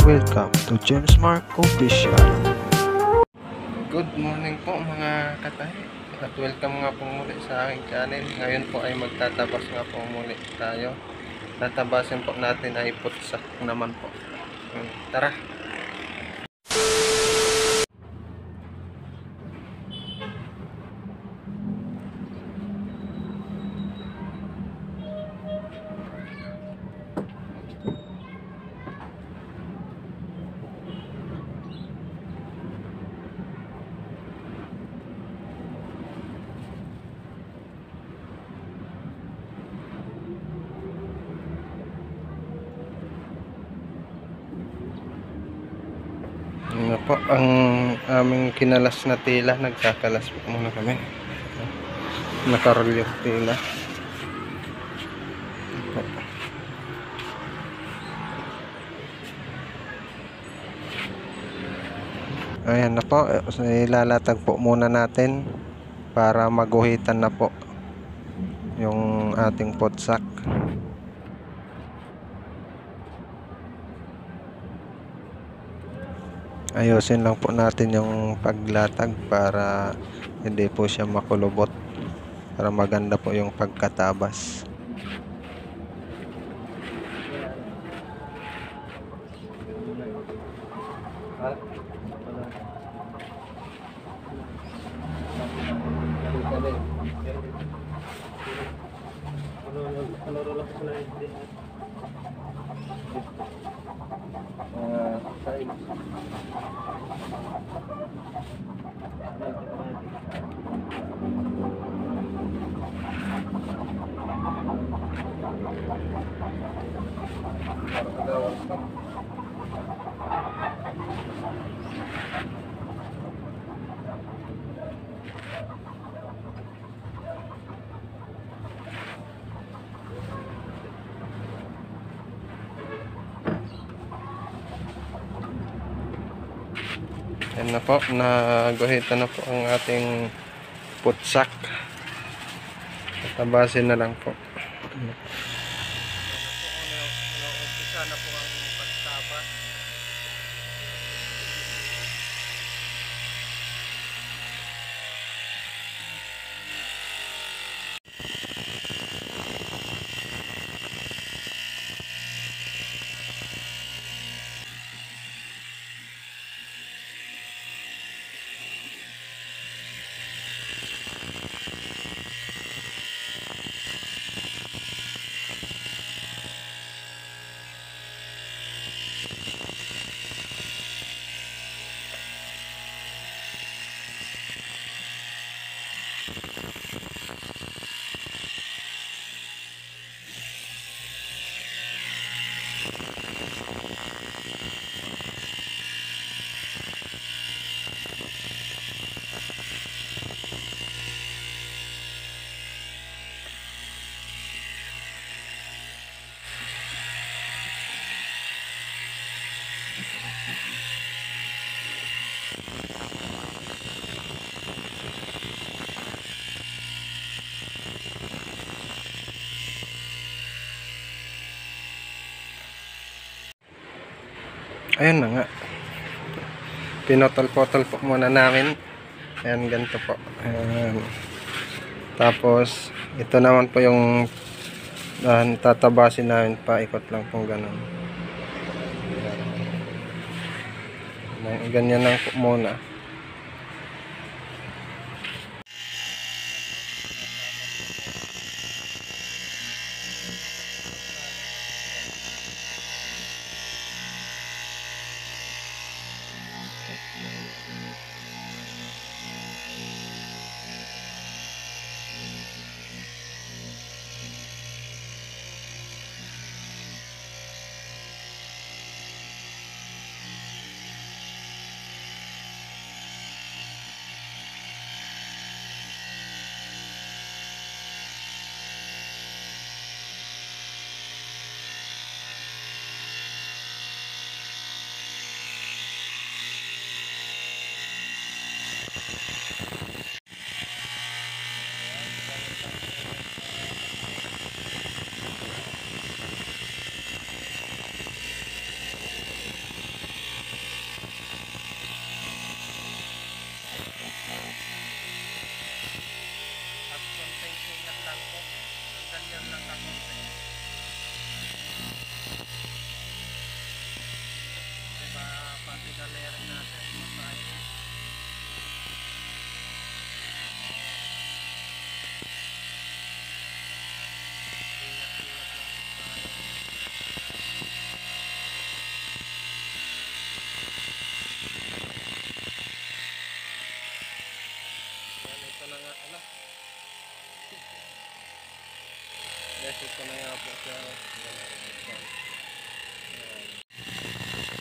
Welcome to James Mark Official. Good morning po mga katahi at welcome nga po muli sa aking channel. Ngayon po ay magtatabas nga po muli tayo. Tatabasin po natin ay putsak naman po. Tara! Ano po ang aming kinalas na tila, nagkakalas po muna kami. Nakarol yung tila. Ayan na po, ilalatag po muna natin para maguhitan na po yung ating potsak. Ayusin lang po natin yung paglatag para hindi po siya makulubot, para maganda po yung pagkatabas. Yan na po, naguhitan na po ang ating putsak. Tabasin na lang po. Umpisa na po ang pagtabas. Ayun na nga. Pinotol-potol po muna namin. Ayan, ganito po. Ayan. Tapos, ito naman po yung tatabasin namin, paikot lang po ganun. Ayan. Ganyan lang po muna. ko na nga po siya. Ayan.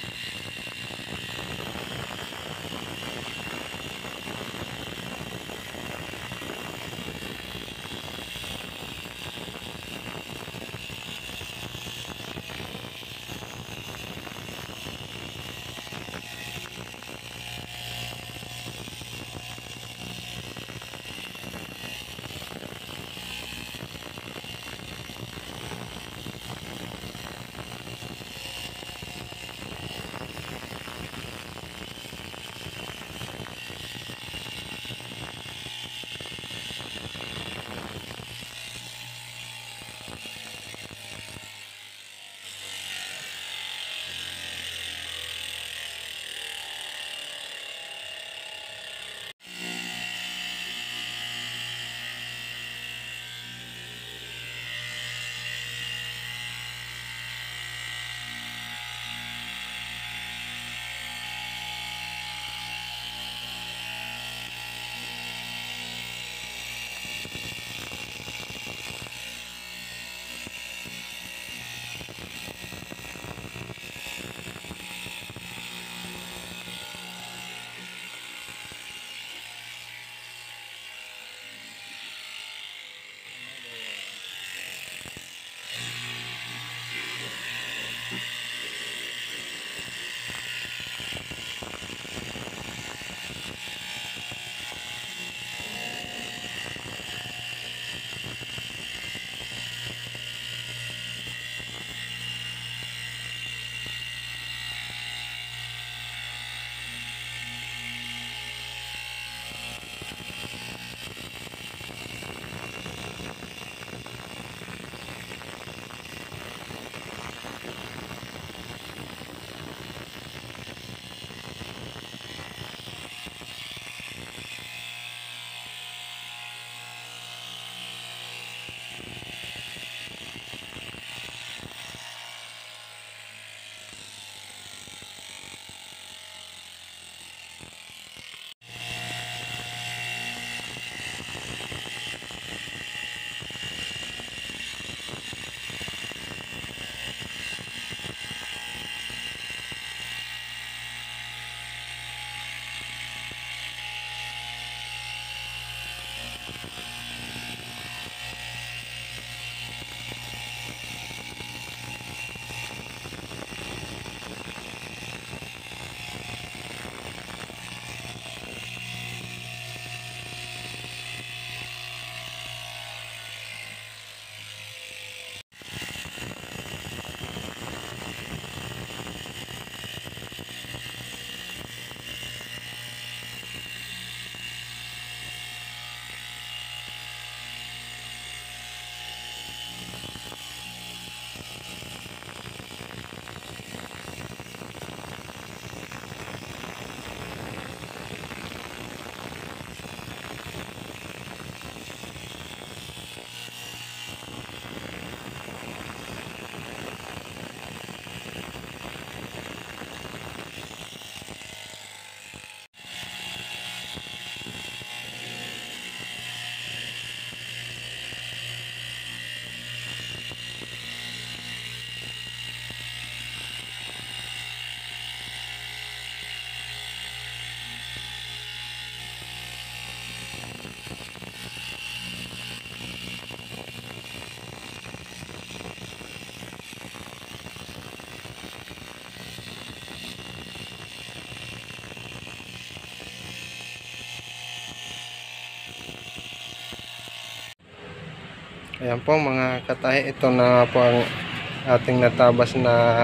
Ayan po mga katahi, ito na po ang ating natabas na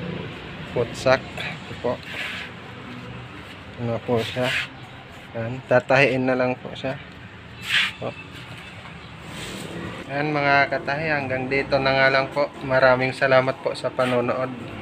putsak. Ito po. Ano po siya. Ayan, tatahiin na lang po siya. Po. Ayan mga katahi, hanggang dito na nga lang po. Maraming salamat po sa panonood.